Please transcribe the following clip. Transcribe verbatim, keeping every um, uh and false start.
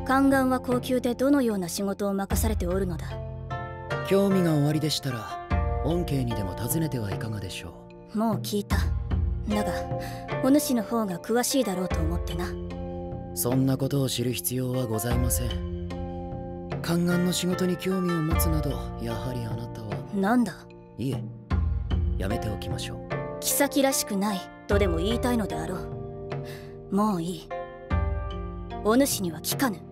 宦官は高級でどのような仕事を任されておるのだ。 興味がおありでしたら恩恵にでも尋ねてはいかがでしょう。もう聞いた。だがお主の方が詳しいだろうと思ってな。 そんなことを知る必要はございません。宦官の仕事に興味を持つなど、やはりあなたは。 なんだ。 いえ、やめておきましょう。 妃らしくないとでも言いたいのであろう。もういい。お主には聞かぬ。